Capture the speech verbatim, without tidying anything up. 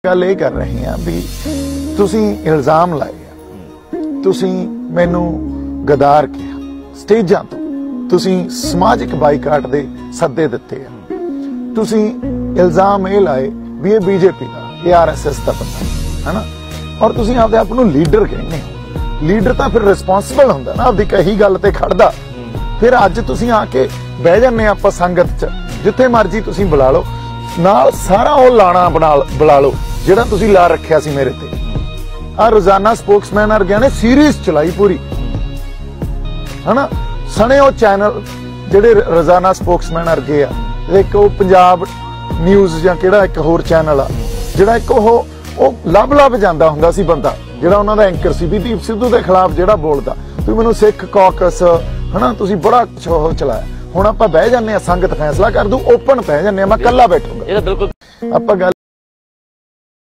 गल ये कर रहे हैं भी तुसी इल्जाम लाए आ, तुसी मैनू गदार किया, स्टेजां तो तुसी समाजिक बाईकाट दे सद्दे दिते आ, तुसी इल्जाम ये लाए भी ये बीजेपी का, ये आर एस एस का बंदा है ना, और तुसी आपदे आप नूं लीडर कहने हो। लीडर तो फिर रिस्पोंसिबल हुंदा ना, आपदी कही गल ते खड़दा। फिर अज तुसी आके बह जाने आपां संगत च, जिथे मर्जी तुसी बुला लो, नाल सारा वो लाना बना बुला लो ਜਿਹੜਾ ਤੁਸੀਂ ਲਾ ਰੱਖਿਆ ਸੀ ਮੇਰੇ ਤੇ। ਆ ਰੋਜ਼ਾਨਾ ਸਪੋਕਸਮੈਨ ਵਰਗਿਆਂ ਨੇ ਸੀਰੀਜ਼ ਚਲਾਈ ਪੂਰੀ, ਹਨਾ, ਸਣੇ ਉਹ ਚੈਨਲ ਜਿਹੜੇ ਰੋਜ਼ਾਨਾ ਸਪੋਕਸਮੈਨ ਵਰਗੇ ਆ, ਇੱਕ ਉਹ ਪੰਜਾਬ ਨਿਊਜ਼ ਜਾਂ ਕਿਹੜਾ ਇੱਕ ਹੋਰ ਚੈਨਲ ਆ ਜਿਹੜਾ ਇੱਕ ਉਹ ਉਹ ਲੱਭ ਲੱਭ ਜਾਂਦਾ ਹੁੰਦਾ ਸੀ ਬੰਦਾ, ਜਿਹੜਾ ਉਹਨਾਂ ਦਾ ਐਂਕਰ ਸੀ ਦੀਪ ਸਿੱਧੂ ਦੇ ਖਿਲਾਫ ਜਿਹੜਾ ਬੋਲਦਾ, ਤੁਸੀਂ ਮੈਨੂੰ ਸਿੱਖ ਕਾਕਸ, ਹਨਾ, ਤੁਸੀਂ ਬੜਾ ਕੁਛ ਉਹ ਚਲਾਇਆ। ਹੁਣ ਆਪਾਂ ਬਹਿ ਜਾਂਦੇ ਆ, ਸੰਗਤ ਫੈਸਲਾ ਕਰ ਦੂ, ਓਪਨ ਬਹਿ ਜਾਂਦੇ ਆ, ਮੈਂ ਕੱਲਾ ਬੈਠੂੰਗਾ। ਇਹ ਤਾਂ ਬਿਲਕੁਲ ਆਪਾਂ ਗੱਲ